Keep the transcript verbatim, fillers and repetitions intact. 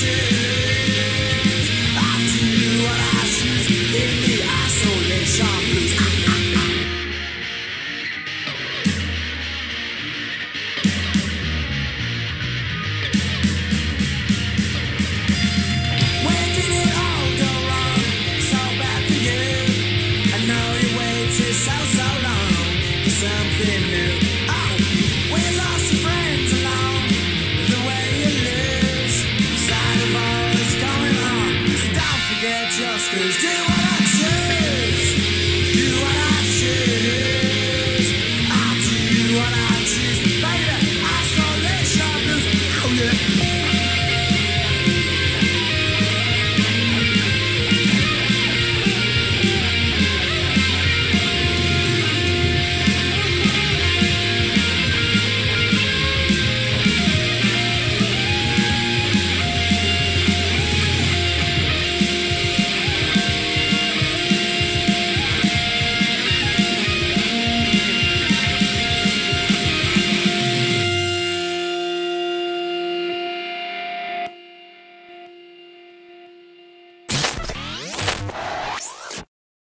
choose. I do what I choose in the isolation blues. When did it all go wrong? So bad for you. I know you waited so, so long for something new. Oh, we lost your friends along the way you lose sight of all that's going on. So don't forget your screws.